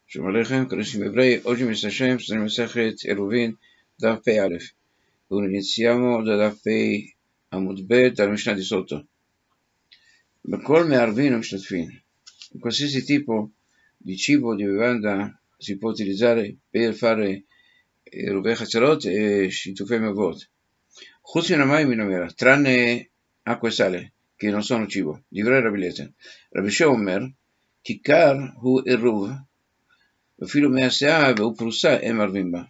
Shalom Aleichem, carissimi ebrei, oggi mi sta Hashem, sta nel Masechet Eruvin, Daf Pei Aleph. Iniziamo da Daf Pei Amud Bet, dalla Mishnah di sotto. B'kol me'arvin o mishtatfin. Qualsiasi tipo di cibo, di bevanda si può utilizzare per fare Ruvei Chatzarot e Shitufei Mavot. Chutz min hamayim min hamelach, tranne acqua e sale, che non sono cibo. Divrei Rabbi Eliezer. Rabbi Shua Omer, kikar hu eruv, filo me'asea והוא פרוסה אין מערבים בה.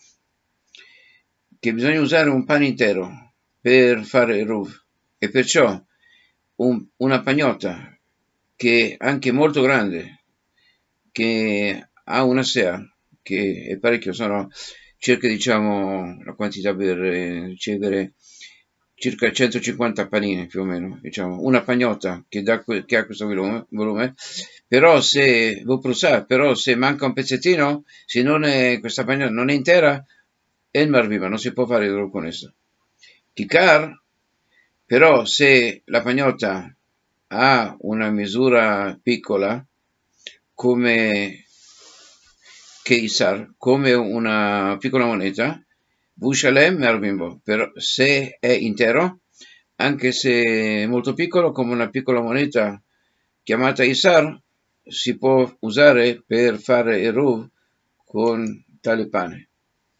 Che bisogna usare un pane intero per fare Eruv e perciò una pagnotta che è anche molto grande, che ha una sea, che è parecchio, sono circa diciamo la quantità per ricevere circa 150 panini più o meno, diciamo, una pagnotta che ha questo volume, però se manca un pezzettino, se non è questa pagnotta non è intera, è il marviva, non si può fare il con esso. Kikar, però se la pagnotta ha una misura piccola, come Keisar, come una piccola moneta, Vushalem Mervimbo, però se è intero, anche se molto piccolo, come una piccola moneta chiamata Isar, si può usare per fare Eruv con tale pane.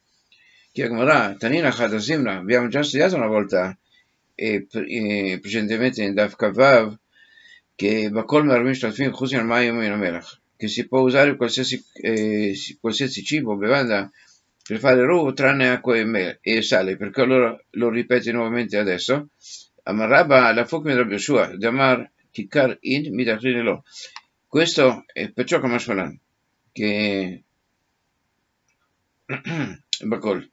Tanina Chadasimna, abbiamo già studiato una volta precedentemente in Daf Kavav che Bakol Mervim Shtatfin Chuzin Mayim in Amelach, che si può usare qualsiasi cibo, bevanda per fare Eruv tranne acqua e sale, perché allora lo ripete nuovamente adesso. Amarabba la Fuk Rabbi Yoshua, Damar Kikar in Midachrinelo. Questo è perciò che Mashmalan, che Bakol,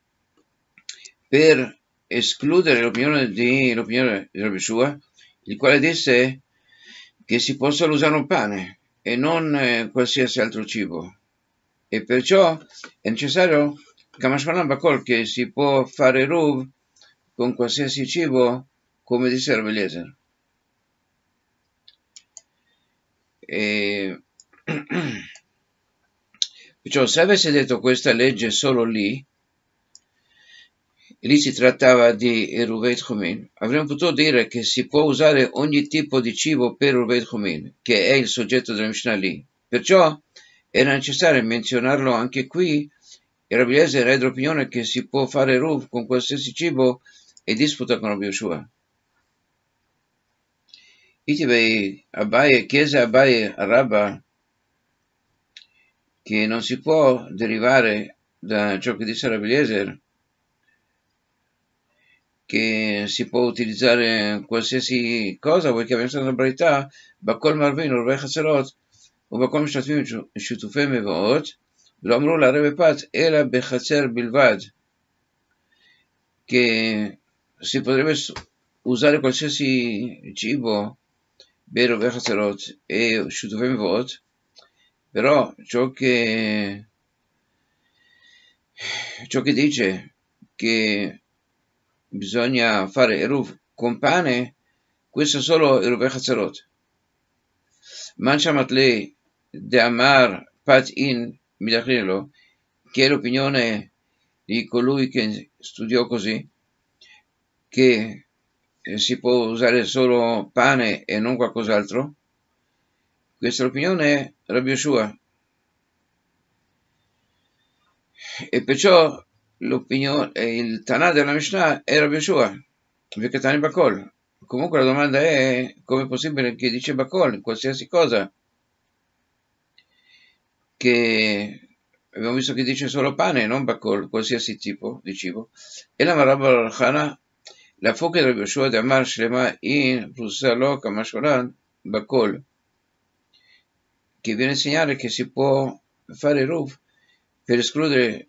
per escludere l'opinione di Rabbi Yoshua, il quale disse che si può solo usare un pane e non qualsiasi altro cibo, e perciò è necessario Kamashmalan Bakol, che si può fare Ruv con qualsiasi cibo, come disse Rabbi Eliezer. Perciò se avesse detto questa legge solo lì si trattava di Eruvei Tchumin, avremmo potuto dire che si può usare ogni tipo di cibo per Eruvei Tchumin, che è il soggetto della Mishnah lì. Perciò era necessario menzionarlo anche qui, e Rabbi Eliezer è dell'opinione che si può fare Eruv con qualsiasi cibo e disputa con Rabbi Yoshua. Itivei Abaye, chiese Abaye a Rabba che non si può derivare da ciò che disse Rabbi Eliezer, che si può utilizzare qualsiasi cosa, perché abbiamo stata una verità, Bakol Marvin, Ruvei Chatzarot, o Bakol Mishtatfim, Shutufei Mevaot, lo אמרו לערב פת, אלא בחצר בלבד, che si potrebbe usare qualsiasi cibo, vero, Ruvei Chatzarot e Shutufei Mevaot, però ciò che dice che bisogna fare Eruv con pane, questo è solo Ruvei Chatzarot. Manchamatli de Amar Pat in Midachrinelo, che è l'opinione di colui che studiò così, che si può usare solo pane e non qualcos'altro. Questa è l'opinione Rabbi Yoshua, e perciò il Tanà della Mishnah è Rabbi Yoshua, perché Tani Bakol. Comunque la domanda è come è possibile che dice Bakol qualsiasi cosa, che abbiamo visto che dice solo pane, non Bakol, qualsiasi tipo di cibo. E la Marabba Rachana, la foca di Rabbi Yoshua di Amar Shlema in Prusalo Kamashwaran Bakol, che viene a insegnare che si può fare Ruv per escludere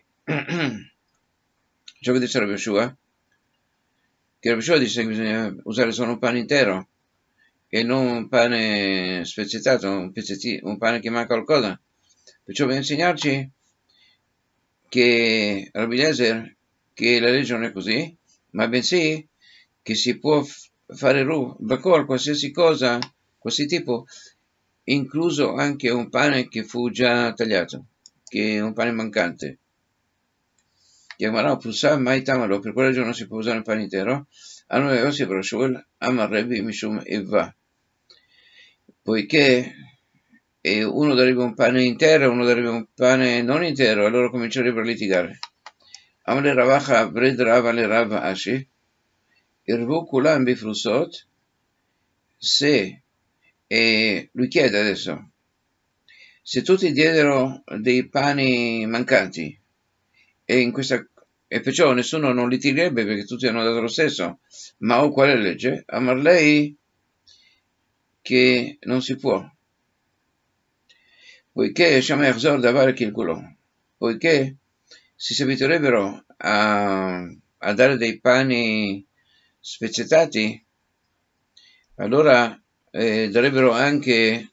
ciò che dice Rabbi Yoshua, che Rabbi Yoshua dice che bisogna usare solo un pane intero e non un pane spezzettato, un pane che manca qualcosa. Perciò viene a insegnarci che Rabbi Eliezer, che la legge non è così, ma bensì che si può fare Ruv, Bakol, qualsiasi cosa, qualsiasi tipo, incluso anche un pane che fu già tagliato, che è un pane mancante. Chiamarà Pusa mai tamalo, per quella ragione non si può usare il pane intero. Hanno Yossi Brashul, Amarrebi Mishum Eva. Poiché uno darebbe un pane intero e uno darebbe un pane non intero, allora comincerebbero a litigare. Amale Ravacha Bred Rava le Rava Ashi, Irvu Kulam Bifrusot, se, lui chiede adesso, se tutti diedero dei pani mancanti e perciò nessuno non litigherebbe perché tutti hanno dato lo stesso, ma qual è la legge? Amarlei che non si può, poiché Shamer Davar Kilkulon, poiché se si abituerebbero a dare dei pani spezzettati, allora darebbero anche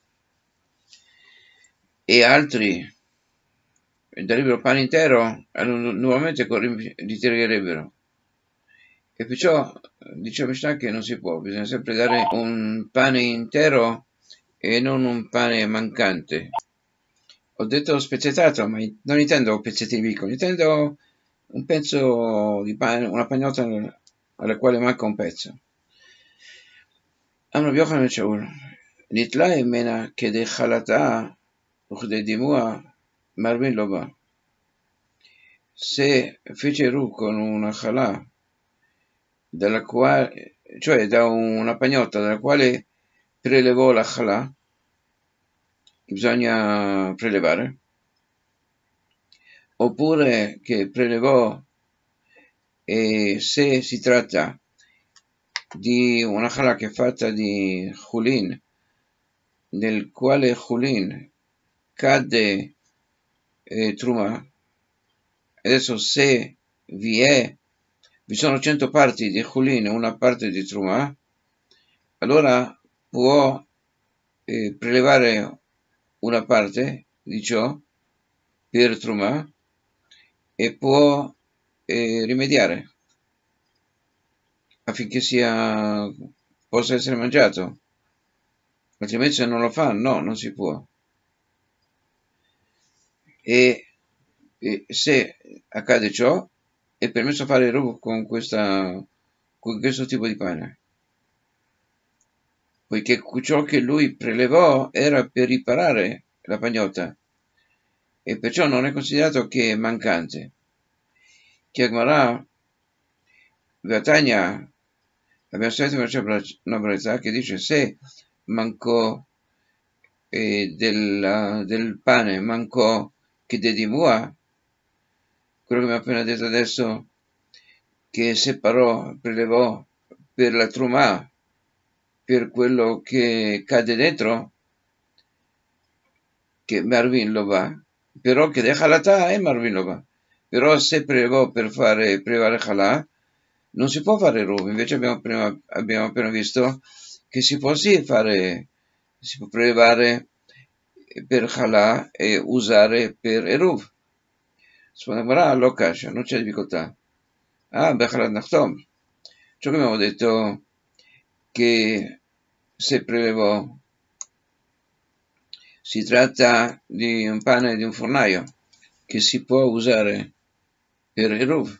e altri darebbero pane intero, nuovamente litigherebbero. E perciò dice Mishnah che non si può, bisogna sempre dare un pane intero e non un pane mancante. Ho detto spezzettato, ma non intendo pezzettini piccoli, intendo un pezzo di pane, una pagnotta alla quale manca un pezzo. אמר רבי יוחנן בן שאול, נתלה ממנה כדי חלתה וכדי דימוה מרבין לא בא. Se fece Ru con una chalà, dalla quale, cioè da una pagnotta dalla quale prelevò la chalà, che bisogna prelevare, oppure che prelevò, se si tratta di una chalà che è fatta di chulin, nel quale chulin cade truma. Adesso se vi sono 100 parti di chulin e una parte di truma, allora può prelevare una parte di ciò per truma e può rimediare affinché possa essere mangiato, altrimenti se non lo fa, no, non si può. E se accade ciò, è permesso fare Ruv con questo tipo di pane, poiché ciò che lui prelevò era per riparare la pagnotta e perciò non è considerato che è mancante. Chiamarà Vatania, abbiamo sentito una brezza che dice se mancò del pane, mancò che dedimua, quello che mi ha appena detto adesso, che prelevò per la truma, per quello che cade dentro, che Marvin lo va, però che de Halatà è Marvin lo va. Però se prelevò per fare prelevare Halà, non si può fare Ruv, invece abbiamo appena visto che si può prelevare per Halà e usare per Eruv. Sembra lo kasha, non c'è difficoltà. Bechalat Nachtom. Ciò che abbiamo detto che se prelevò si tratta di un pane di un fornaio che si può usare per Eruv.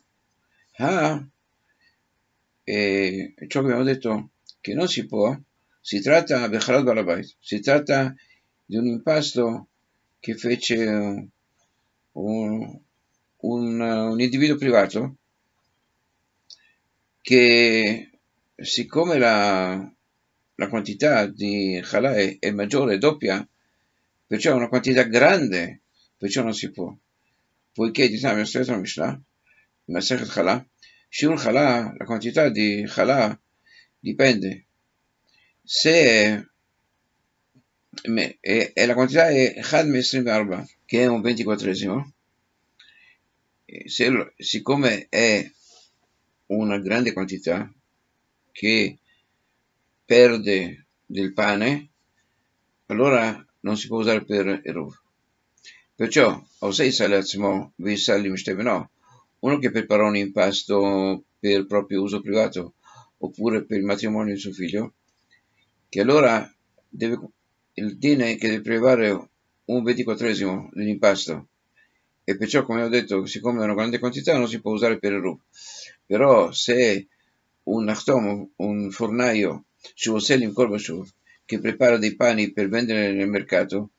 E ciò che abbiamo detto che non si può, si tratta Bechalat Balabait, si tratta di un impasto che fece un individuo privato che, siccome la quantità di halà è maggiore, è doppia, perciò è una quantità grande, perciò non si può. Poiché diciamo la Mishnah, Masechet Halà, Shur Halà, la quantità di halà dipende. Se la quantità è Had Mesrim Arba, che è un 24esimo, siccome è una grande quantità che perde del pane, allora non si può usare per Eruv. Perciò, uno che prepara un impasto per proprio uso privato, oppure per il matrimonio di suo figlio, che allora il dine che deve prelevare un 24esimo dell'impasto, e perciò, come ho detto, siccome è una grande quantità non si può usare per il rub. Però se un nachtom, un fornaio, shuvoselim kolbashuv, che prepara dei pani per vendere nel mercato,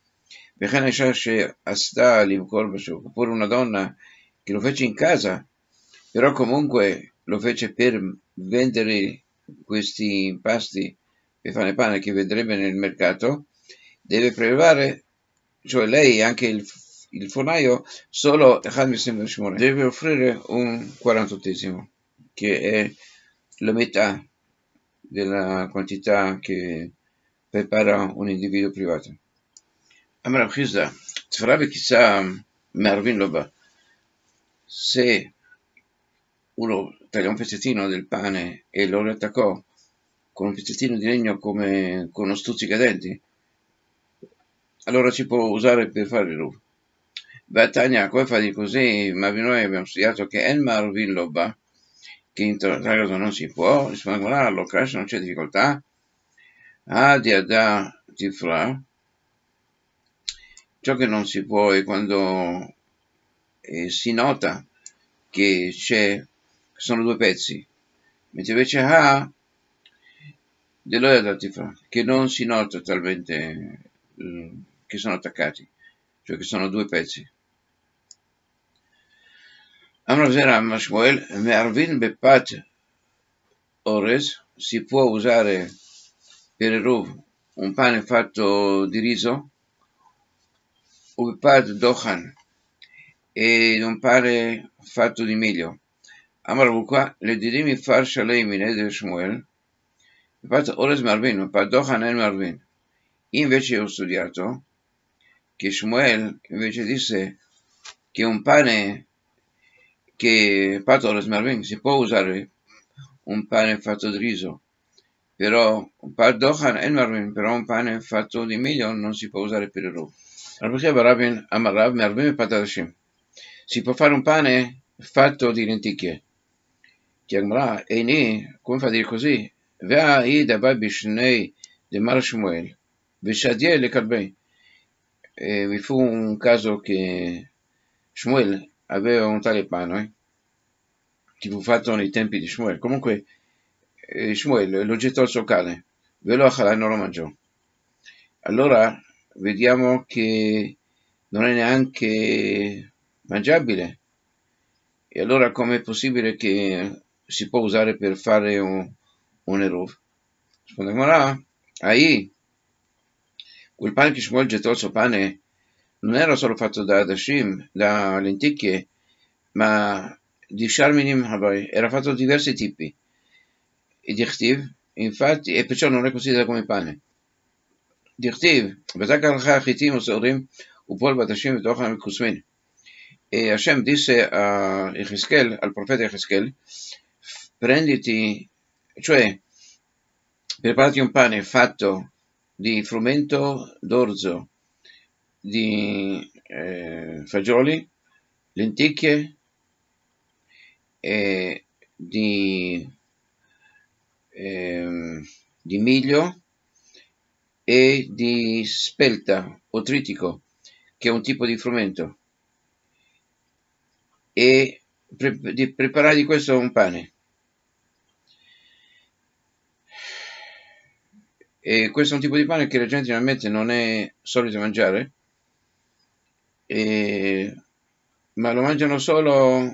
oppure una donna che lo fece in casa, però comunque lo fece per vendere questi impasti per fare pane che vedrebbe nel mercato, deve prelevare, cioè lei e anche il fornaio, solo deve offrire un 48esimo, che è la metà della quantità che prepara un individuo privato. אמר רב חיסדא, תפרה וקיצה מערבין לו בה. Se uno taglia un pezzettino del pane e lo riattaccò con un pezzettino di legno come con uno stuzzicadenti, allora si può usare per fare il ruv. Tania, come fa di così? Ma noi abbiamo studiato che El Marvin Loba, che in tal caso non si può, risponde lo crash, non c'è difficoltà. Di Adà Tifra, ciò che non si può è quando si nota che sono due pezzi, mentre invece dell'Adà Tifra, che non si nota talmente che sono attaccati, cioè che sono due pezzi. Amrav Zera Mashmuel, Me'arvin Bepat Ores, si può usare per il ruv un pane fatto di riso, o Bepat Dochan, e un pane fatto di miglio. Amrav qua, le dirimi far shalem in Eder Shmuel, Bepat Ores Marvin, Bepat Dochan el Marvin. Io invece ho studiato che Shmuel invece disse che un pane che fatto Ores Marvin si può usare un pane fatto di riso, però un pane fatto di miglio non si può usare per il ruv. Si può fare un pane fatto di lenticchie. Chiamarà Eini, come fa a dire così? Vi fu un caso che Shmuel aveva un tale pane che fu fatto nei tempi di Shmuel. Comunque Shmuel lo gettò al suo cane, ve lo achalà e non lo mangiò. Allora vediamo che non è neanche mangiabile. E allora com'è possibile che si può usare per fare un eruv? Risponde Gemara, quel pane che Shmuel gettò al suo pane non era solo fatto da dashim, da lenticchie, ma di sharminim habai, era fatto di diversi tipi. E dichtiv, infatti, e perciò non è considerato come pane. Dichtiv, e Hashem disse a Ezechiel, al profeta Ezechiel, prenditi, cioè preparati un pane fatto di frumento d'orzo, di fagioli, lenticchie, di miglio e di spelta o tritico, che è un tipo di frumento, e di preparare di questo un pane. E questo è un tipo di pane che la gente generalmente non è solita mangiare, ma lo mangiano solo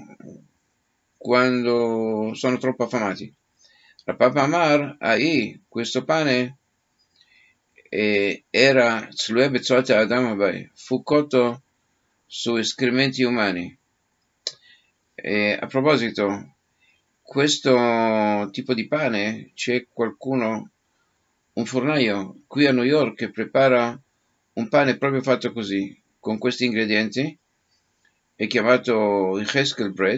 quando sono troppo affamati. La Papa Amar, questo pane era fu cotto su escrementi umani. A proposito, questo tipo di pane c'è qualcuno, un fornaio qui a New York, che prepara un pane proprio fatto così, con questi ingredienti, è chiamato Heskel Bread,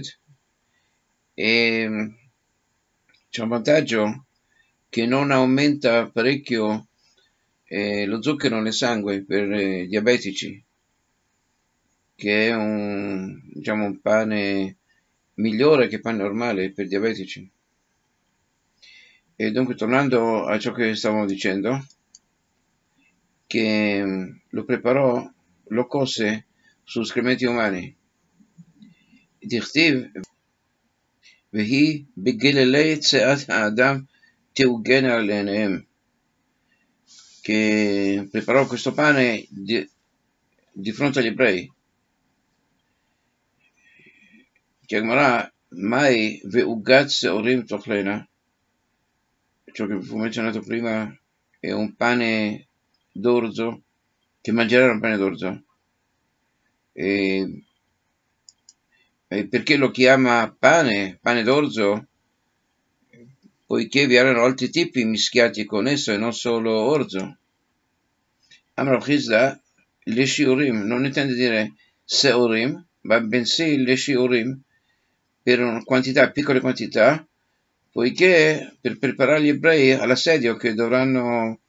e c'è un vantaggio che non aumenta parecchio lo zucchero nel sangue per diabetici, che è un pane migliore che pane normale per diabetici. E dunque, tornando a ciò che stavamo dicendo, che lo preparò, lo cose su escrementi umani. דכתיב, והיא בגללי צאת האדם תעוגן עליהם, che preparò questo pane di fronte agli ebrei. Chiamerà mai veugat seorim tochlena, ciò che fu menzionato prima è un pane d'orzo, che mangerà un pane d'orzo. E perché lo chiama pane d'orzo? Poiché vi erano altri tipi mischiati con esso e non solo orzo. Amar Chizda, le shiurim non intende dire seorim, ma bensì le shiurim per una quantità, piccole quantità, poiché per preparare gli ebrei all'assedio che non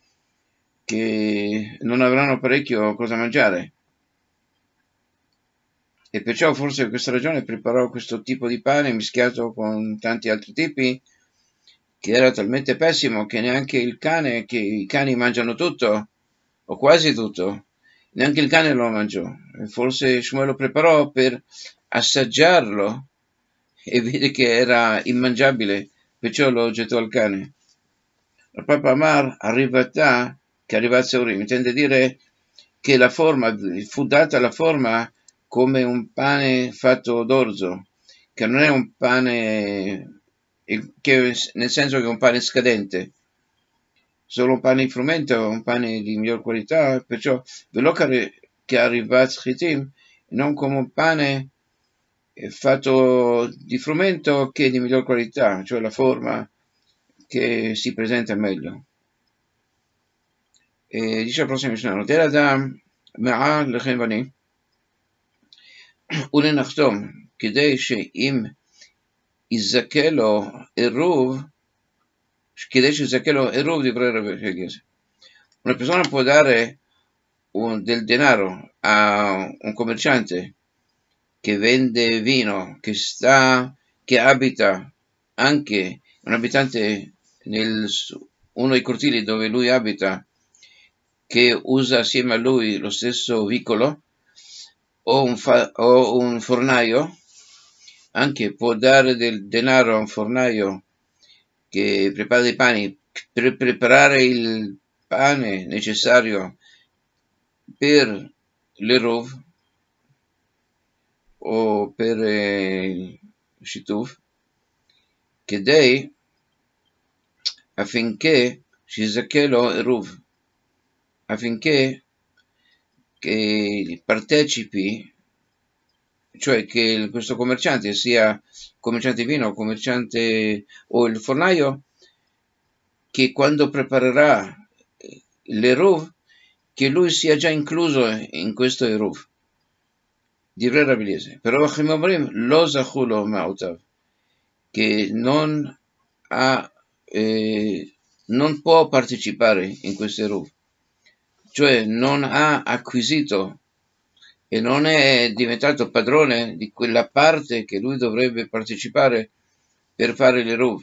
avranno parecchio cosa mangiare. E perciò forse per questa ragione preparò questo tipo di pane mischiato con tanti altri tipi, che era talmente pessimo che neanche i cani mangiano tutto, o quasi tutto, neanche il cane lo mangiò. E forse Shmuel lo preparò per assaggiarlo e vide che era immangiabile, perciò lo gettò al cane. Il Papa Amar arrivata, che arrivasse a Urim, intende dire che la forma, fu data la forma come un pane fatto d'orzo, che non è un pane, nel senso che è un pane scadente, solo un pane di frumento, un pane di miglior qualità, perciò velò che arrivat chitim, non come un pane fatto di frumento che è di miglior qualità, cioè la forma che si presenta meglio. E dice la prossima mishnah, נוטל אדם מעל לחם בנים ולנחתום, כדי שאם יזכה לו עירוב, divrei Rabbi. Una persona può dare del denaro a un commerciante che vende vino, che abita anche un abitante uno dei cortili dove lui abita, che usa assieme a lui lo stesso vicolo, o un fornaio, anche può dare del denaro a un fornaio che prepara dei pani per preparare il pane necessario per l'Eruv o per il Shituf, affinché Shizakelo Eruv, affinché partecipi, cioè che questo commerciante, sia commerciante vino o il fornaio, che quando preparerà l'Eruv, che lui sia già incluso in questo Eruv. Divrei Rabbi, però lo zachulo ma'otav, che non può partecipare in questo Eruv, cioè non ha acquisito e non è diventato padrone di quella parte che lui dovrebbe partecipare per fare l'Eruv.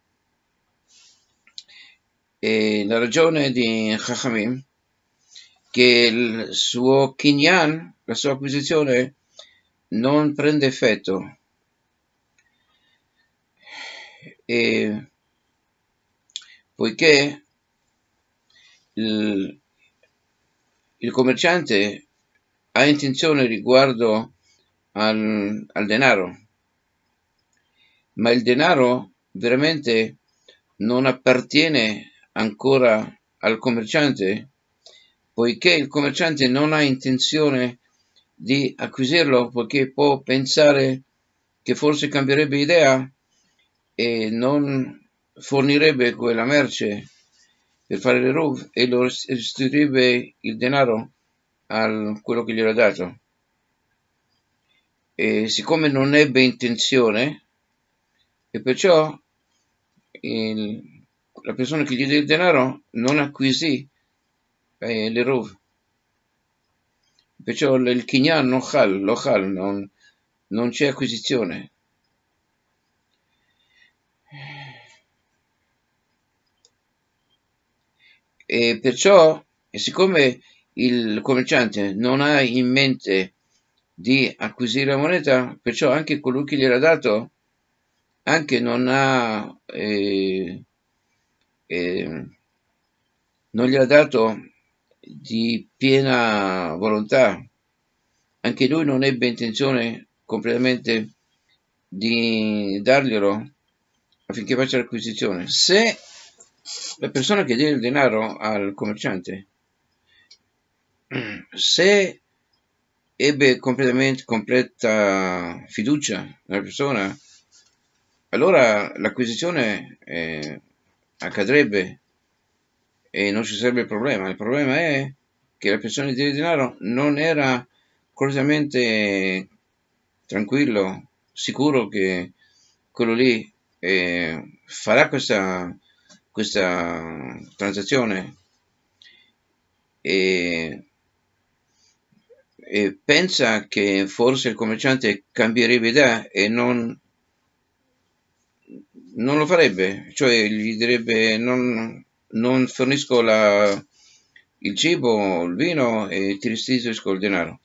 E la ragione di Chachamim, che il suo kinyan, la sua acquisizione, non prende effetto, e poiché il commerciante ha intenzione riguardo al denaro, ma il denaro veramente non appartiene ancora al commerciante, poiché il commerciante non ha intenzione di acquisirlo, poiché può pensare che forse cambierebbe idea e non fornirebbe quella merce per fare l'Eruv e lo restituirebbe il denaro a quello che gli era dato. E siccome non ebbe intenzione, e perciò la persona che gli diede il denaro non acquisì l'Eruv. Perciò il kinyan non c'è acquisizione. E perciò E siccome il commerciante non ha in mente di acquisire la moneta, perciò anche colui che gliel'ha dato anche non gliel'ha dato di piena volontà. Anche lui non ebbe intenzione completamente di darglielo affinché faccia l'acquisizione. Se la persona che diede il denaro al commerciante, se ebbe completa fiducia nella persona, allora l'acquisizione accadrebbe e non ci sarebbe problema. Il problema è che la persona che diede il denaro non era completamente tranquillo, sicuro che quello lì farà questa transazione e pensa che forse il commerciante cambierebbe idea e non lo farebbe, cioè gli direbbe non fornisco il cibo, il vino e ti restituisco il denaro.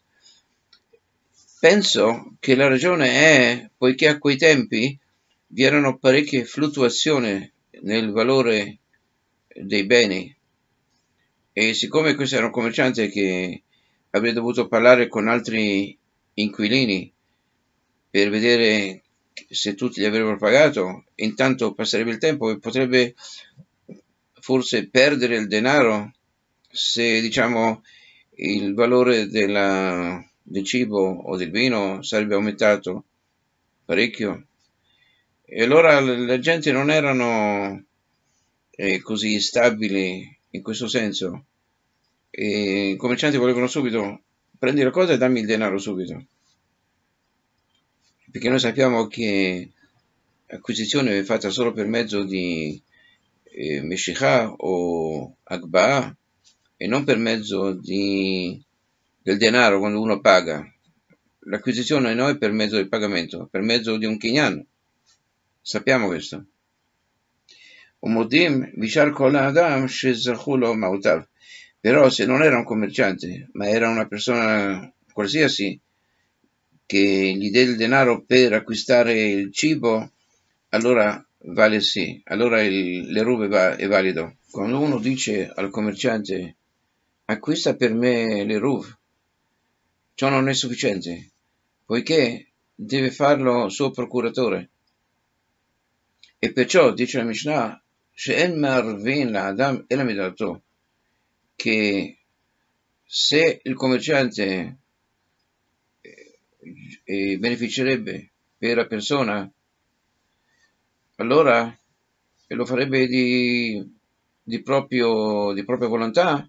Penso che la ragione è poiché a quei tempi vi erano parecchie fluttuazioni nel valore dei beni e siccome questo era un commerciante che avrebbe dovuto parlare con altri inquilini per vedere se tutti gli avrebbero pagato, intanto passerebbe il tempo e potrebbe forse perdere il denaro se diciamo il valore del cibo o del vino sarebbe aumentato parecchio. E allora le gente non erano così stabili in questo senso. E i commercianti volevano subito prendi la cosa e dammi il denaro subito. Perché noi sappiamo che l'acquisizione è fatta solo per mezzo di Meshikha o Akbaa e non per mezzo del denaro quando uno paga. L'acquisizione no è per mezzo del pagamento, per mezzo di un kinyan. Sappiamo questo. Umodim vishar kol adam shezachu lo mautav. Però se non era un commerciante, ma era una persona qualsiasi che gli dà il denaro per acquistare il cibo, allora vale sì, allora l'eruv è valido. Quando uno dice al commerciante acquista per me l'eruv, ciò non è sufficiente, poiché deve farlo suo procuratore. E perciò dice la Mishnah, She'en marvin la'adam ela midato, che se il commerciante beneficerebbe per la persona, allora lo farebbe di propria volontà,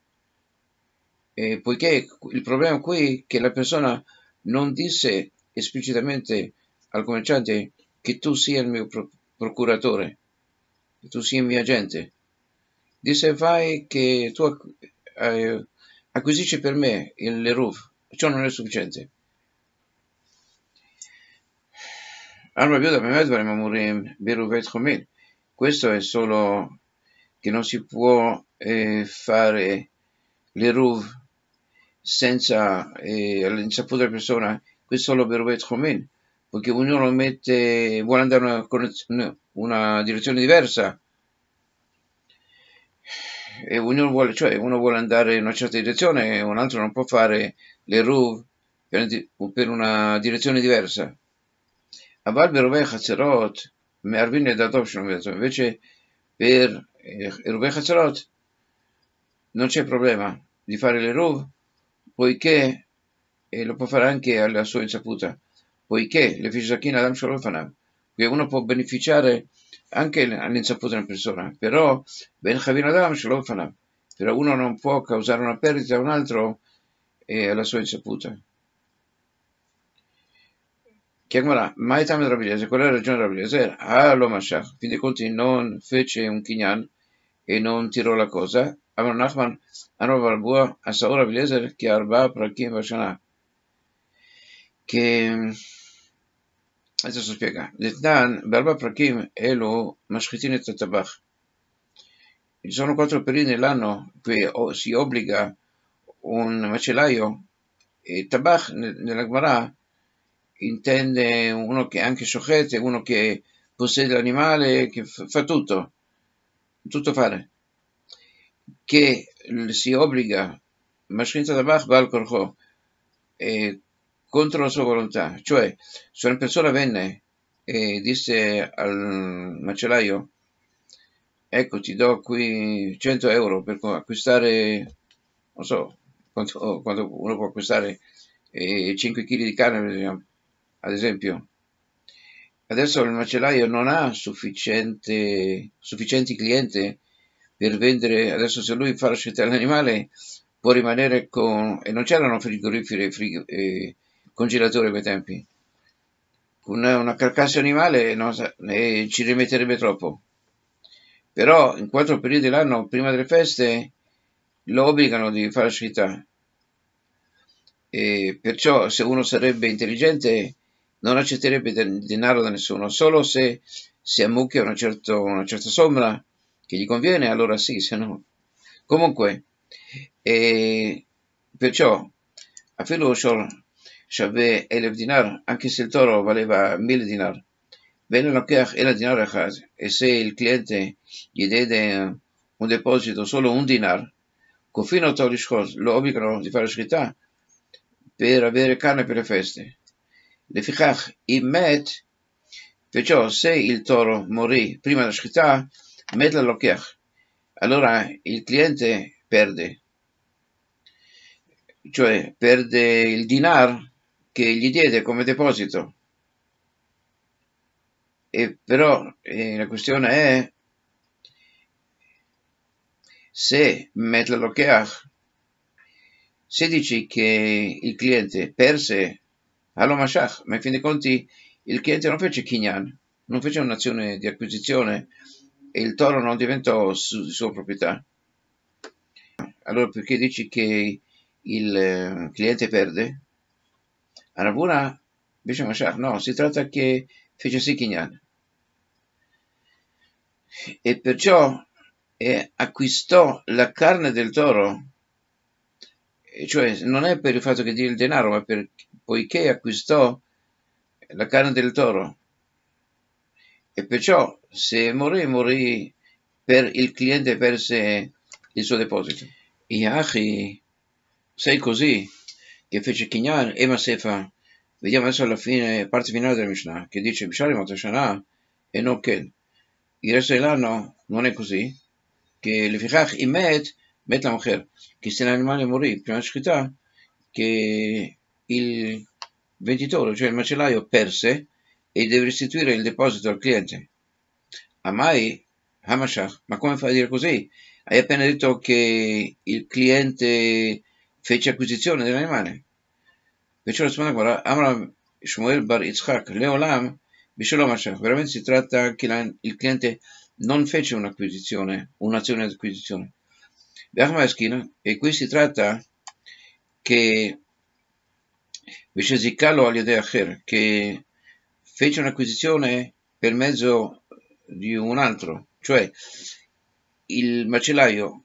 poiché il problema qui è che la persona non disse esplicitamente al commerciante che tu sia il mio procuratore, che tu sia il mio agente. Disse vai che tu acquisisci per me l'eruv, ciò non è sufficiente. Questo è solo che non si può fare l'eruv senza all'insaputa della persona, questo è solo beruvet chomin, perché ognuno vuole andare una direzione diversa e ognuno vuole, cioè uno vuole andare in una certa direzione e un altro non può fare l'eruv per una direzione diversa. אבל ברובי חצרות מערבים לדעתו שלום ויצום. Invece per rubai חצרות non c'è problema di fare l'eruv, poiché lo può fare anche alla sua insaputa, poiché le fisakina adam shalom fanav, che uno può beneficiare anche all'insaputa di una persona, però ben chavin adam shalom fanav, però uno non può causare una perdita a un altro alla sua insaputa. Chiamarà mai tame Rabbi Eliezer, qual è la ragione di Rabbi Eliezer? Lo Mashach, in fin dei conti non fece un kinyan e non tirò la cosa. Amar Nachman, Anor Barbua, Asaor Rabbi Eliezer, che Arba Prakim Vashana. Che adesso spiega. Letnan, Barba Prakim, Elo, Mashchitin et Tabach. ci sono 4 periodi nell'anno che si obbliga un macellaio, e Tabach nella Gemara intende uno che è anche shochet, uno che possiede l'animale, che fa tutto fare, che si obbliga Mashkinta Tabach Baal Korcho contro la sua volontà. Cioè, se una persona venne e disse al macellaio: ecco, ti do qui 100 euro per acquistare, non so, quanto uno può acquistare 5 kg di carne, ad esempio. Adesso il macellaio non ha sufficienti clienti per vendere. Adesso, se lui fa la scelta dell'animale, può rimanere con... E non c'erano frigoriferi e congelatori a quei tempi. Una carcassa animale ci rimetterebbe troppo. Però in 4 periodi dell'anno, prima delle feste, lo obbligano di fare la scelta. E perciò, se uno sarebbe intelligente, non accetterebbe denaro da nessuno. Solo se si ammucchia una certa somma che gli conviene, allora sì, se no. Comunque, perciò, אפילו שווה 1,000 dinar, anche se il toro valeva 1000 dinar, ואין לוקח אלא דינר אחד, e se il cliente gli diede un deposito solo un dinar, כופין אותו לשחוט, lo obbligano di fare שחיטה per avere carne per le feste. לפיכך, אם מת, perciò se il toro morì prima della שחיטה, מת ללוקח, allora il cliente perde, cioè perde il dinar che gli diede come deposito. E però la questione è se מת ללוקח, se dici che il cliente perse, allo mashach, ma in fin dei conti il cliente non fece kinyan, non fece un'azione di acquisizione e il toro non diventò di sua proprietà. Allora perché dici che il cliente perde? A Ravuna invece mashach, no, si tratta che fece sì kinyan. E perciò acquistò la carne del toro, cioè non è per il fatto che dia il denaro, ma poiché acquistò la carne del toro, e perciò se morì per il cliente perse il suo deposito. Iachi, sei così, che fece Kinyan e Masefa. Vediamo adesso alla fine, parte finale della Mishnah, che dice Bishari Motashana e non Ken. Il resto dell'anno non è così, che לפיכך אם מת למוכר, che se l'animale morì prima della scritta, che il venditore, cioè il macellaio, perse e deve restituire il deposito al cliente. Amai Hamashach, ma come fai a dire così? Hai appena detto che il cliente fece acquisizione dell'animale. Perciò risponde ancora, Amram Shmuel bar Yitzchak Leolam Bishalom Mashach. Veramente si tratta che il cliente non fece un'azione di acquisizione. E qui si tratta che che fece un'acquisizione per mezzo di un altro, cioè il macellaio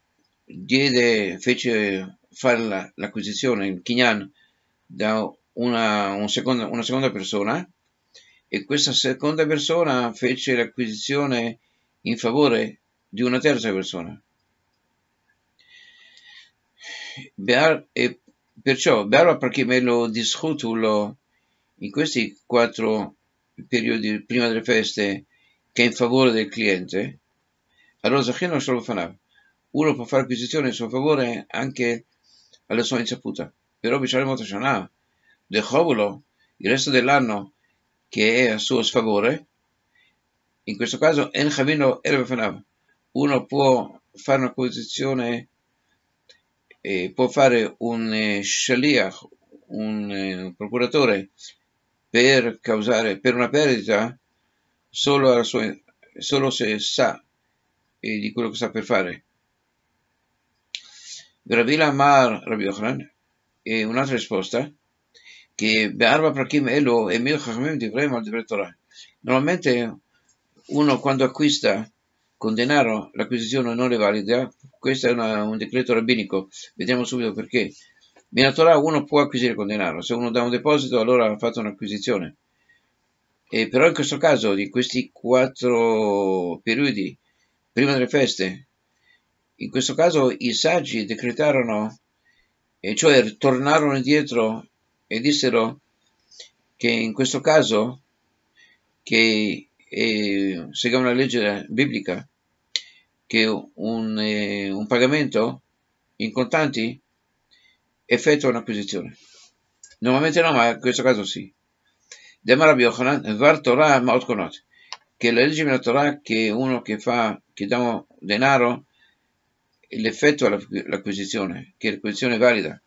fece fare l'acquisizione in Kinyan da una seconda persona, e questa seconda persona fece l'acquisizione in favore di una terza persona. E perciò Be'arba Prakimelo discutulo in questi 4 periodi prima delle feste che è in favore del cliente, allora Zachino solo Fanav, uno può fare acquisizione in suo favore anche alla sua insaputa. Però Bishar Motashana, De Chovulo, il resto dell'anno che è a suo sfavore, in questo caso En Chavino Erbe Fanav, uno può fare un'acquisizione, può fare un shaliach, un procuratore, per una perdita solo se sa di quello che sta per fare. Ravila Amar Rabbi Yochanan, e un'altra risposta, che Be'arba Prakim Elo e Mil Chachamim Divrei Mal Divrei Torah. Normalmente uno quando acquista con denaro l'acquisizione non è valida, questo è un decreto rabbinico, vediamo subito perché. Nella Torah uno può acquisire con denaro, se uno dà un deposito allora ha fatto un'acquisizione. Però in questo caso, di questi 4 periodi prima delle feste, in questo caso i saggi decretarono, e cioè tornarono indietro e dissero che in questo caso, che secondo la legge biblica, che un pagamento in contanti effettua un'acquisizione. Normalmente no, ma in questo caso sì. Demar Rabbi Yochanan, Var Torah Maot Konot, che la legge della Torah che uno che dà denaro, l'effettua l'acquisizione, che l'acquisizione è valida.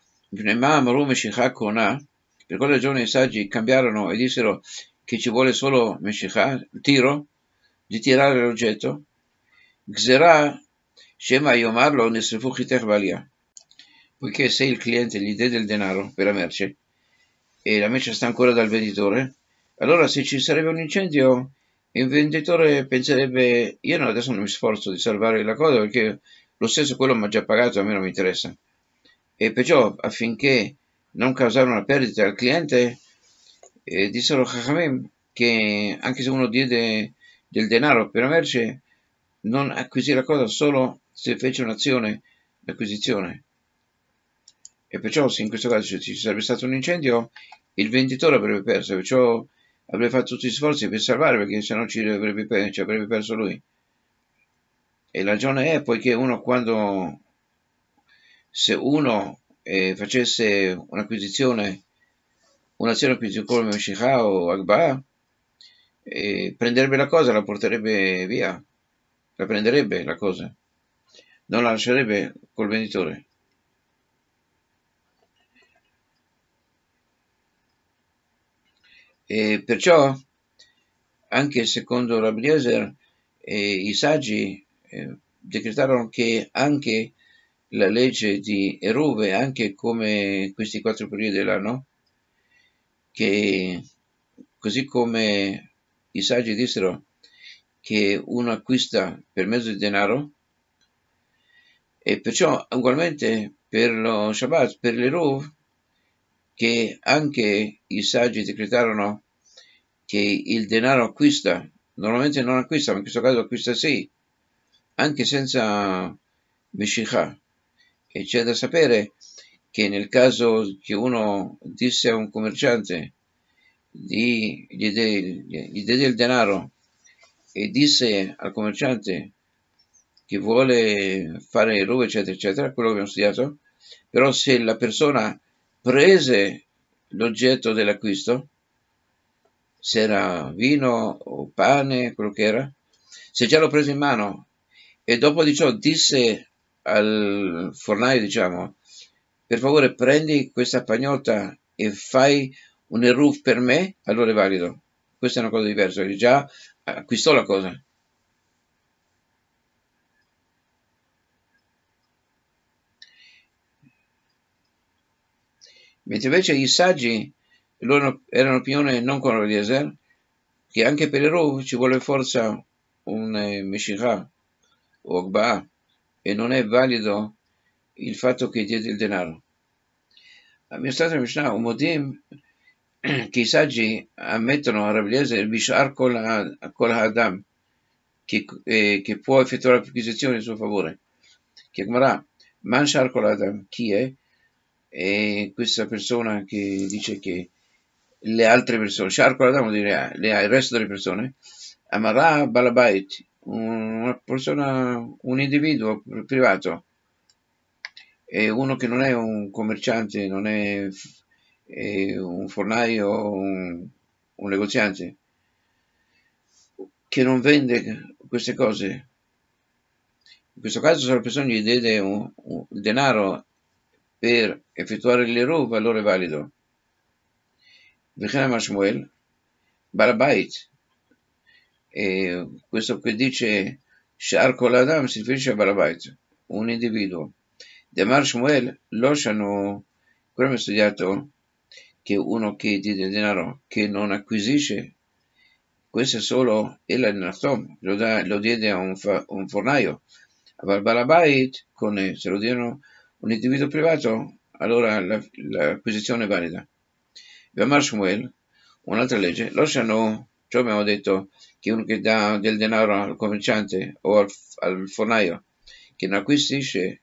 Per quella ragione i saggi cambiarono e dissero che ci vuole solo Meshikha, il tiro, di tirare l'oggetto. Gzerah Shema Yomarlo Nesrefu Chitech Valia. Poiché se il cliente gli dà del denaro per la merce e la merce sta ancora dal venditore, allora se ci sarebbe un incendio il venditore penserebbe io no, adesso non mi sforzo di salvare la cosa perché lo stesso quello mi ha già pagato, a me non mi interessa. E perciò affinché non causare una perdita al cliente, dissero Chachamim che anche se uno diede del denaro per la merce, non acquisì la cosa solo se fece un'azione di acquisizione. E perciò se in questo caso ci sarebbe stato un incendio, il venditore avrebbe perso, perciò avrebbe fatto tutti gli sforzi per salvare, perché sennò ci avrebbe perso lui. E la ragione è poiché se uno facesse un'azione acquisizione come Meshikha o Agba, prenderebbe la cosa, la porterebbe via, la prenderebbe la cosa, non la lascerebbe col venditore. E perciò, anche secondo Rabbi Eliezer, i saggi decretarono che anche la legge di Eruve, anche come questi 4 periodi dell'anno, che così come i saggi dissero che uno acquista per mezzo di denaro, e perciò ugualmente per lo Shabbat, per l'Eruv, che anche i saggi decretarono che il denaro acquista, normalmente non acquista, ma in questo caso acquista sì, anche senza Meshikha. E c'è da sapere che nel caso che uno disse a un commerciante gli diede il denaro e disse al commerciante che vuole fare roba eccetera eccetera, quello che abbiamo studiato, però se la persona prese l'oggetto dell'acquisto, se era vino o pane, quello che era, se già l'ho preso in mano e dopo di ciò disse al fornaio, diciamo, per favore prendi questa pagnotta e fai un eruv per me, allora è valido. Questa è una cosa diversa, che già acquistò la cosa. Mentre invece i saggi, loro erano opinione non con Eliezer, che anche per eruv ci vuole forza un Meshikha o Agba, e non è valido il fatto che diede il denaro. Abbiamo stato in Mishnah, un modim che i saggi ammettono a Rabbi Eliezer Bishar Kol Hadam, che può effettuare l'acquisizione in suo favore. Che Gemara, Man Shar Kol Hadam, chi è? E questa persona che dice che le altre persone, Shar Kol Hadam vuol dire il resto delle persone, Amara Balabait, una persona, un individuo privato, e uno che non è un commerciante, non è un fornaio o un negoziante, che non vende queste cose. In questo caso se la persona gli diede il denaro per effettuare l'eruv, allora è valido. Vechem Shmuel, Balabait, e questo che dice Shar Kol Adam si riferisce a Balabait, un individuo. Demar Shmuel, Loshanu, quello abbiamo studiato che uno che diede denaro, che non acquisisce, questo è solo il Nachtom, lo diede a un fornaio. Aval Balabait, se lo diano un individuo privato, allora l'acquisizione è valida. Amar Shmuel, un'altra legge, lo sanno, ciò abbiamo detto, che uno che dà del denaro al commerciante o al fornaio, che non acquisisce,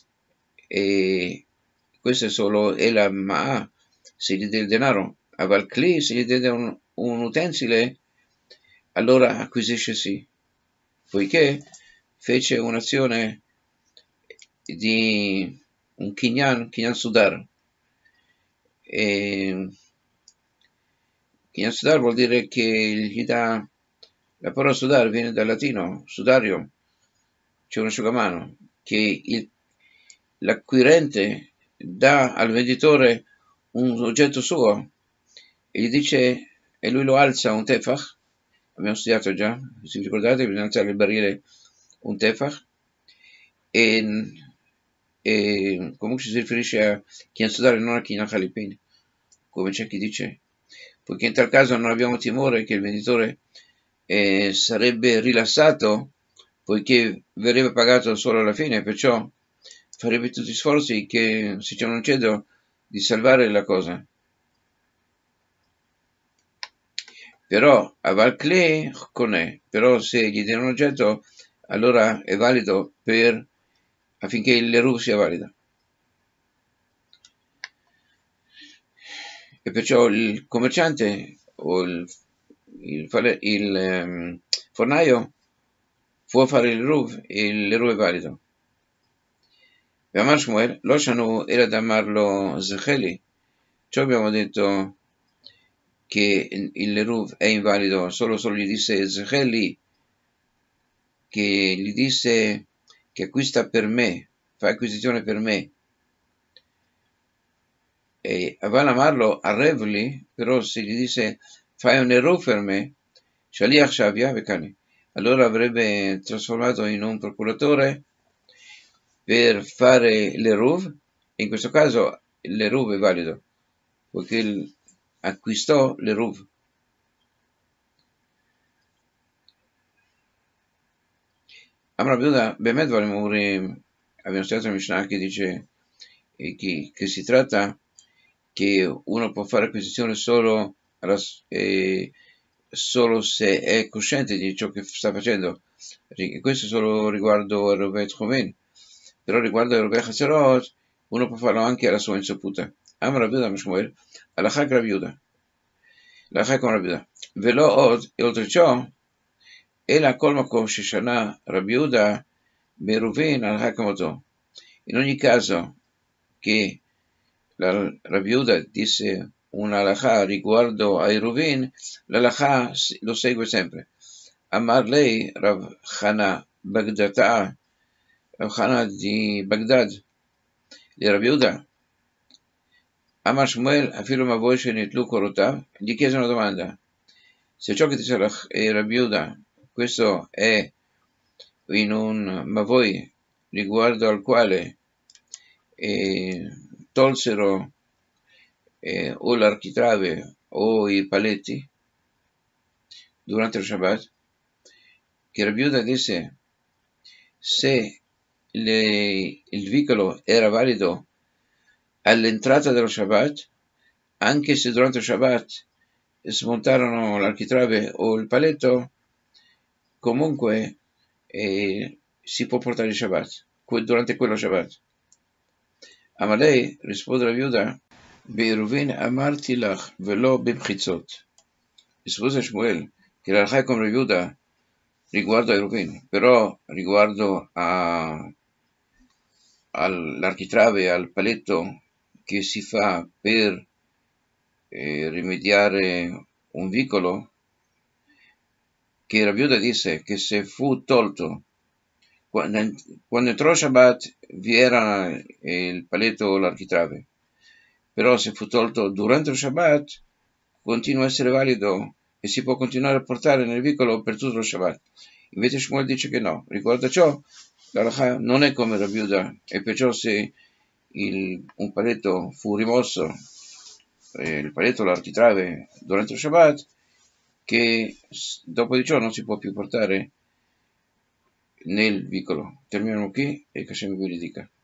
e questo è solo la ma se gli dà il denaro, aval Kli, se gli dà un utensile, allora acquisisce sì, poiché fece un'azione di un kinyan sudar. Kinyan sudar vuol dire che gli dà, la parola sudar viene dal latino, sudario, c'è un asciugamano, che l'acquirente dà al venditore un oggetto suo e gli dice, e lui lo alza un tefach, abbiamo studiato già, se vi ricordate, bisogna alzare il barile un tefach, e comunque si riferisce a chi studiare, non a chi non Halipin, come c'è chi dice, poiché in tal caso non abbiamo timore che il venditore sarebbe rilassato, poiché verrebbe pagato solo alla fine, perciò farebbe tutti gli sforzi che se c'è un cedo di salvare la cosa. Però aval Kli conè, però se gli dà un oggetto, allora è valido affinché l'eruv sia valido. E perciò il commerciante o il fornaio può fare l'eruv e l'eruv è valido. Amar Shmuel, lo shanu era da amarlo zecheli, ciò abbiamo detto che l'eruv è invalido, solo gli disse zecheli, che gli disse che acquista per me, fa acquisizione per me. E aval amarlo a Revli, però se gli disse fai un eruv per me, Shaliach Shavia Vekani, allora avrebbe trasformato in un procuratore per fare l'eruv, in questo caso l'eruv è valido, poiché acquistò l'eruv. Amra Biuda, Bemet Valimuri, abbiamo studiato la Mishnah che dice che si tratta che uno può fare acquisizione solo se è cosciente di ciò che sta facendo. Questo solo riguardo Rovet Chomen, però riguardo Rovet Hatzerot uno può farlo anche alla sua insaputa. Amra Biuda Mishmuel, Alachak Rabiuda. L'Alachak come Rabiuda. Velo od, e oltre ciò, אלא כל מקום ששנה רבי יהודה ברובין הלכה כמותו. In ogni caso che Rabbi Yehuda disse una halakha riguardo ai Ruvin, l'halakha lo segue sempre. Amar lei Rav Chana Bagdata, Rav Chana di Bagdad, di Rabbi Yehuda. Amar Shmuel, afilo Mavoi Shenitlu Korotav, gli chiese una domanda. Se ciò che dice Rabbi Yehuda, questo è in un Mavoi riguardo al quale tolsero o l'architrave o i paletti durante lo Shabbat, che Rabbi Yehuda disse se il vicolo era valido all'entrata dello Shabbat, anche se durante lo Shabbat smontarono l'architrave o il paletto, comunque si può portare il Shabbat, durante quello Shabbat. Amalei risponde Rabbi Yehuda, Beiruvin amarti lach velo bimchitzot. Rispose Shmuel che l'alakha è come Rabbi Yehuda riguardo a Eruvin, però riguardo all'architrave, al paletto che si fa per rimediare un vicolo, che Rabbi Yehuda disse che se fu tolto quando entrò Shabbat vi era il paletto o l'architrave, però se fu tolto durante lo Shabbat continua a essere valido e si può continuare a portare nel vicolo per tutto lo Shabbat. Invece Shmuel dice che no. Riguardo a ciò, l'halakha non è come Rabbi Yehuda, e perciò se un paletto fu rimosso, il paletto o l'architrave durante lo Shabbat, che dopo di ciò non si può più portare nel vicolo. Terminiamo qui e che Hashem vi benedica.